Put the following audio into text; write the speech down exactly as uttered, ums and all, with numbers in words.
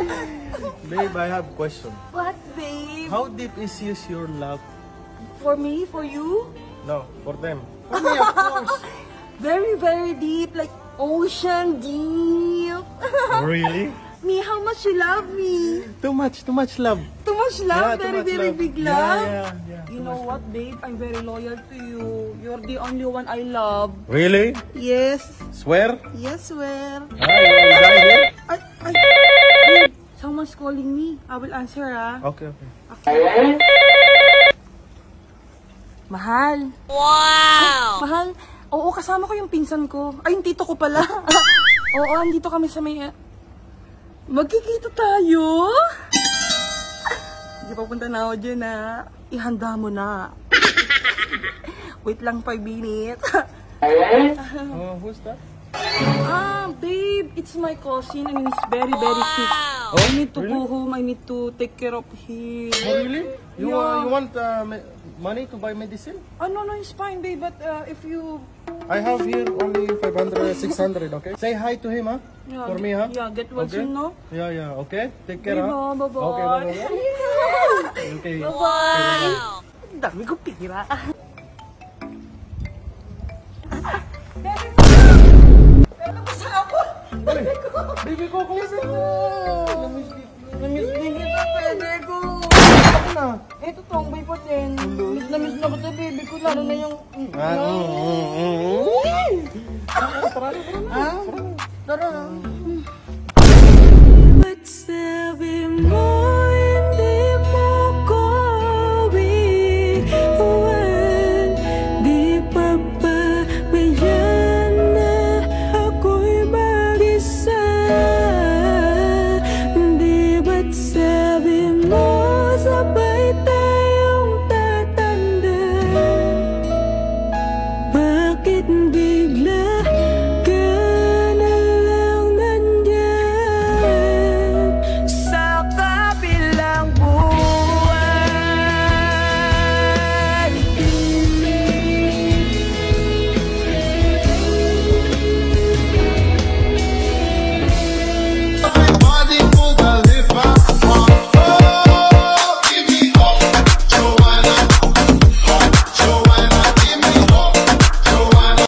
Babe, I have a question. What, babe? How deep is is your love? For me? For you? No, for them. For me, of course. Very, very deep. Like ocean deep. Really? Me, how much you love me? Too much, too much love. Too much love? Yeah, too very, much very love. big Yeah, love? yeah, yeah, You too know much what, babe? I'm very loyal to you. You're the only one I love. Really? Yes. Swear? Yes, swear. Ah, you will die here? Ay, ay, babe, someone's calling me. I will answer, ah. Okay, okay. Okay. Mahal. Wow! Mahal. Oo, kasama ko yung pinsan ko. Ay, yung tito ko pala. Oo, andito kami sa may... Magkikita tayo? Hindi pa punta na ako dyan, ha? Ihanda mo na. Wait lang, five minutes. Oh, who's that? Ah, babe, it's my cousin and he's very, very sick. Oh, I need to really? go home. I need to take care of him. Oh, really? You, Yeah. uh, you want uh, me- money to buy medicine? Oh, no, no, it's fine, babe. But uh, if you... I have here only five hundred, six hundred, okay? Say hi to him, huh? Yeah, For me, huh? Yeah, get well Okay. soon, no? Yeah, yeah, okay? Take care, Babe, huh? bye-bye. Okay, bye-bye. Okay. Bye-bye. Ang dami ko pira. Pero basta ako. Baby ko, kumusta mo? Namiss din kita, pwede ko. Ako na. Ito to, ang bay pa din. Miss na miss na kita, baby ko. Lalo na yung... Ah, mm, mm, mm. Ah, tara.